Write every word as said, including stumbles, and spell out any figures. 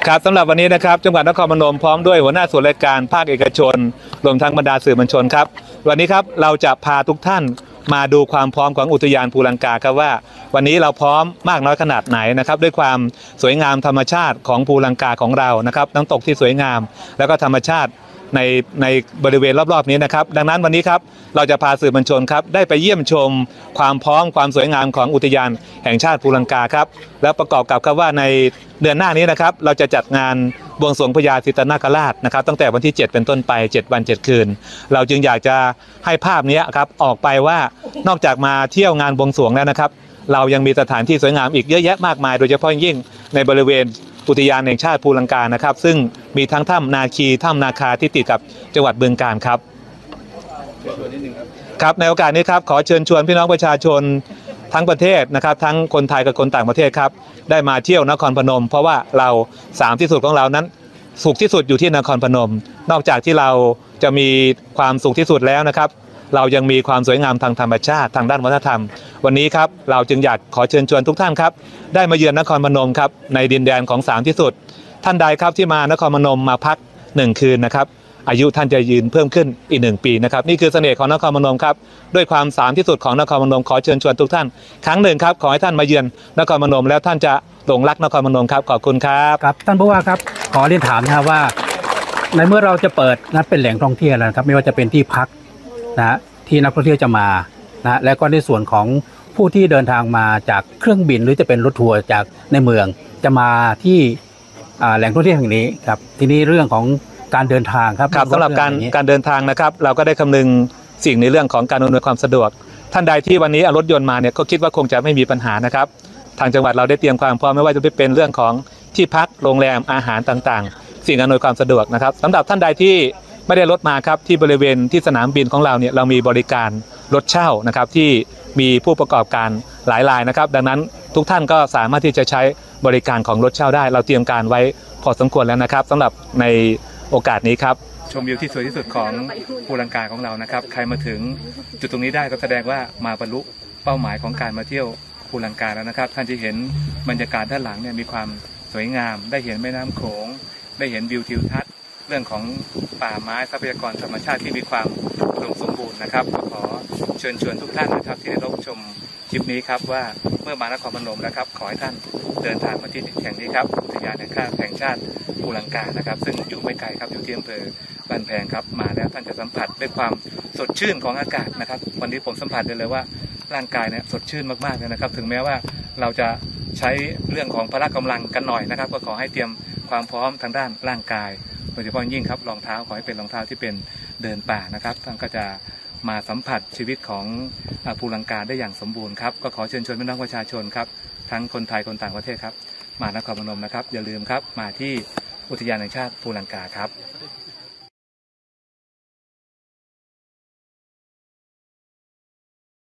ครับสำหรับวันนี้นะครับจังหวัดนครพนมพร้อมด้วยหัวหน้าส่วนราชการภาคเอกชนรวมทั้งบรรดาสื่อมวลชนครับวันนี้ครับเราจะพาทุกท่านมาดูความพร้อมของอุทยานภูลังกาครับว่าวันนี้เราพร้อมมากน้อยขนาดไหนนะครับด้วยความสวยงามธรรมชาติของภูลังกาของเรานะครับน้ำตกที่สวยงามแล้วก็ธรรมชาติในในบริเวณรอบๆนี้นะครับดังนั้นวันนี้ครับเราจะพาสื่อมวลชนครับได้ไปเยี่ยมชมความพร้อมความสวยงามของอุทยานแห่งชาติภูลังกาครับแล้วประกอบกับครับว่าในเดือนหน้านี้นะครับเราจะจัดงานบวงสรวงพญาสิตนาคราชนะครับตั้งแต่วันที่เจ็ดเป็นต้นไปเจ็ดวันเจ็ดคืนเราจึงอยากจะให้ภาพนี้ครับออกไปว่านอกจากมาเที่ยวงานบวงสรวงแล้วนะครับเรายังมีสถานที่สวยงามอีกเยอะแยะมากมายโดยเฉพาะยิ่งในบริเวณอุทยานแห่งชาติภูลังกานะครับซึ่งมีทั้งถ้ำนาคีถ้ำนาคาที่ติดกับจังหวัดบึงกาฬครับครับในโอกาสนี้ครับขอเชิญชวนพี่น้องประชาชนทั้งประเทศนะครับทั้งคนไทยกับคนต่างประเทศครับได้มาเที่ยวนครพนมเพราะว่าเราสามที่สุดของเรานั้นสุขที่สุดอยู่ที่นครพนมนอกจากที่เราจะมีความสุขที่สุดแล้วนะครับเรายังมีความสวยงามทางธรรมชาติทางด้านวัฒนธรรมวันนี้ครับเราจึงอยากขอเชิญชวนทุกท่านครับได้มาเยือนนครพนมครับในดินแดนของสามที่สุดท่านใดครับที่มานครพนมมาพักหนึ่งคืนนะครับอายุท่านจะยืนเพิ่มขึ้นอีกหนึ่งปีนะครับนี่คือเสน่ห์ของนครพนมครับด้วยความสามที่สุดของนครพนมขอเชิญชวนทุกท่านครั้งหนึ่งครับขอให้ท่านมาเยือนนครพนมแล้วท่านจะหลงรักนครพนมครับขอบคุณครับครับท่านผู้ว่าครับขอเรียนถามนะครับว่าในเมื่อเราจะเปิดนัดเป็นแหล่งท่องเที่ยวแล้วครับไม่ว่าจะเป็นที่พักนะที่นักท่องเที่ยวจะมานะและก็ในส่วนของผู้ที่เดินทางมาจากเครื่องบินหรือจะเป็นรถทัวร์จากในเมืองจะมาที่แหล่งท่องเที่ยวแห่งนี้ครับทีนี้เรื่องของการเดินทางครับครับสำหรับการการเดินทางนะครับเราก็ได้คำนึงสิ่งในเรื่องของการอำนวยความสะดวกท่านใดที่วันนี้เอารถยนต์มาเนี่ยก็คิดว่าคงจะไม่มีปัญหานะครับทางจังหวัดเราได้เตรียมความพร้อมไม่ว่าจะเป็นเรื่องของที่พักโรงแรมอาหารต่างๆสิ่งอำนวยความสะดวกนะครับสำหรับท่านใดที่ไม่ได้รถมาครับที่บริเวณที่สนามบินของเราเนี่ยเรามีบริการรถเช่านะครับที่มีผู้ประกอบการหลายรายนะครับดังนั้นทุกท่านก็สามารถที่จะใช้บริการของรถเช่าได้เราเตรียมการไว้พอสมควรแล้วนะครับสำหรับในโอกาสนี้ครับชมวิวที่สวยที่สุดของภูลังกาของเรานะครับใครมาถึงจุดตรงนี้ได้ก็แสดงว่ามาบรรลุเป้าหมายของการมาเที่ยวภูลังกาแล้วนะครับท่านจะเห็นบรรยากาศด้านหลังเนี่ยมีความสวยงามได้เห็นแม่น้ำโขงได้เห็นวิวทิวทัศน์เรื่องของป่าไม้ทรัพยากรธรรมชาติที่มีความอุดมสมบูรณ์นะครับขอเชิญชวนทุกท่านนะครับที่ได้รับชมคลิปนี้ครับว่าเมื่อมานครพนมนะครับขอให้ท่านเดินทางมาที่แห่งนี้ครับอุทยานแห่งชาติแห่งชาติภูลังกานะครับซึ่งอยู่ไม่ไกลครับอยู่ที่อำเภอบ้านแพงครับมาแล้วท่านจะสัมผัสด้วยความสดชื่นของอากาศนะครับวันนี้ผมสัมผัสได้เลยว่าร่างกายเนี่ยสดชื่นมากๆเลยนะครับถึงแม้ว่าเราจะใช้เรื่องของพละกำลังกันหน่อยนะครับก็ขอให้เตรียมความพร้อมทางด้านร่างกายโดยเฉพาะยิ่งครับรองเท้าขอให้เป็นรองเท้าที่เป็นเดินป่านะครับท่านก็จะมาสัมผัสชีวิตของภูลังกาได้อย่างสมบูรณ์ครับก็ขอเชิญชวนพี่น้องประชาชนครับทั้งคนไทยคนต่างประเทศครับมานครพนมนะครับอย่าลืมครับมาที่อุทยานแห่งชาติภูลังกาครับ